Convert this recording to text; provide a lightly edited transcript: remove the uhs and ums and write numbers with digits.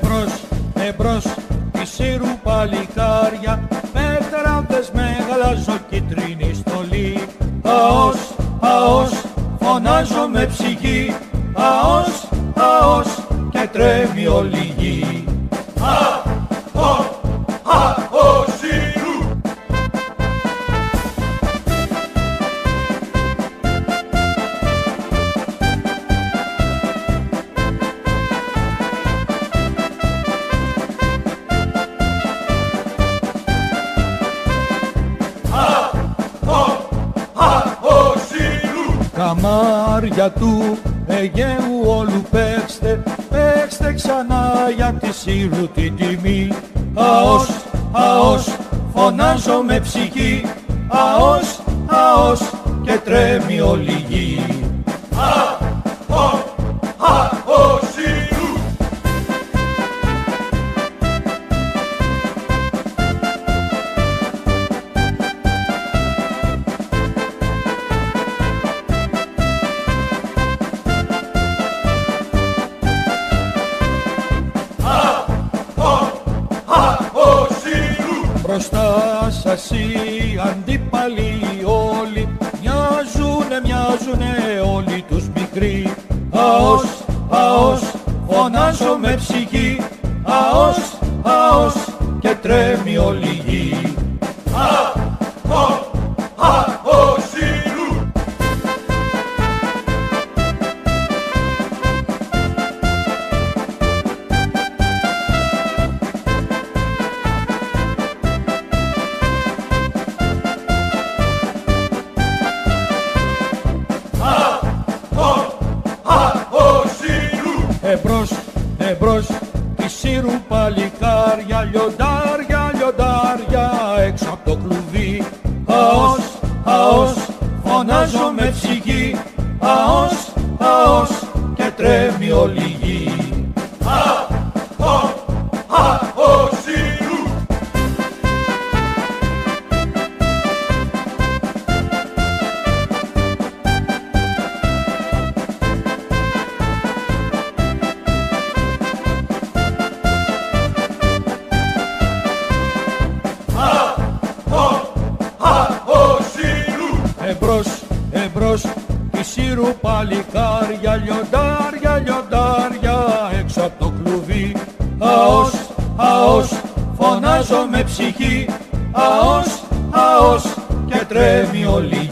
Εμπρός τη Σύρου παλικάρια, πέτραντες με γαλαζοκίτρινη στολή. Αός, αός, φωνάζω με ψυχή, αός, αός, και τρέμει όλη η γη. Ο Σύρου. Καμάρια του Αιγαίου όλου παίξτε, παίξτε ξανά για τη Σύρου την τιμή. Αός, αός, φωνάζω με ψυχή, αός, αός, και τρέμει όλη η γη. Ο Σύρου. Μπροστά σας οι αντίπαλοι όλοι μοιάζουνε όλοι τους μικροί. Αός, αός, φωνάζω με ψυχή, αός, αός, και τρέμει όλη η γη. Ο Σύρου. Εμπρός τη Σύρου παλικάρια, λιοντάρια, λιοντάρια έξω απ' το κλουβί. Αός, αός, φωνάζω με ψυχή, αός, αός, και τρέμει όλη η γη. Ο Σύρου. Εμπρός τη Σύρου παλικάρια, λιοντάρια, λιοντάρια έξω απ' το κλουβί. Αός, αός, φωνάζω με ψυχή, αός, αός, και τρέμει όλη